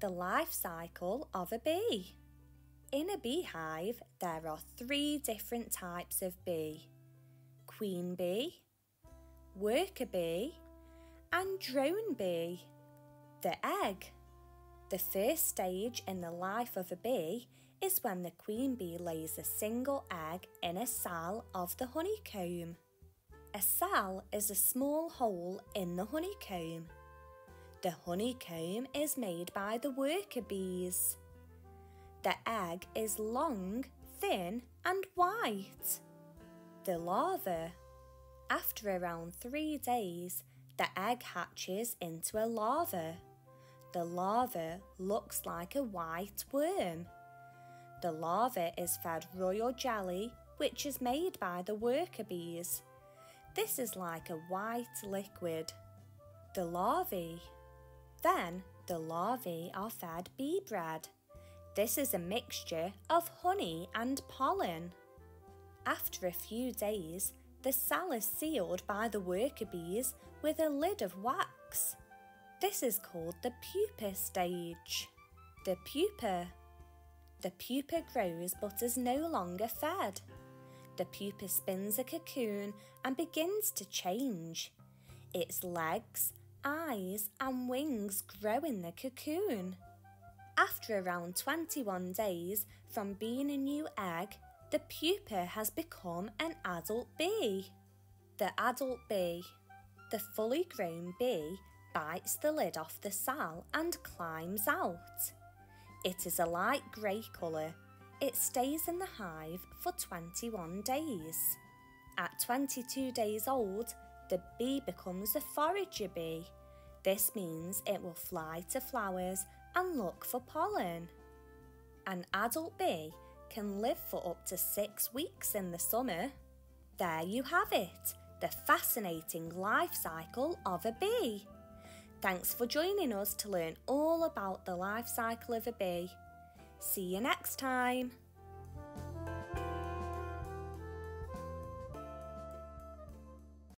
The life cycle of a bee. In a beehive, there are 3 different types of bee: queen bee, worker bee, and drone bee. The egg. The first stage in the life of a bee is when the queen bee lays a single egg in a cell of the honeycomb. A cell is a small hole in the honeycomb. The honeycomb is made by the worker bees. The egg is long, thin, and white. The larva. After around 3 days, the egg hatches into a larva. The larva looks like a white worm. The larva is fed royal jelly, which is made by the worker bees. This is like a white liquid. The larvae. Then the larvae are fed bee bread. This is a mixture of honey and pollen. After a few days, the cell is sealed by the worker bees with a lid of wax. This is called the pupa stage. The pupa. The pupa grows but is no longer fed. The pupa spins a cocoon and begins to change. Its legs, eyes and wings grow in the cocoon. After around 21 days from being a new egg, the pupa has become an adult bee. The adult bee. The fully grown bee bites the lid off the cell and climbs out. It is a light grey colour. It stays in the hive for 21 days. At 22 days old, the bee becomes a forager bee. This means it will fly to flowers and look for pollen. An adult bee can live for up to 6 weeks in the summer. There you have it, the fascinating life cycle of a bee. Thanks for joining us to learn all about the life cycle of a bee. See you next time.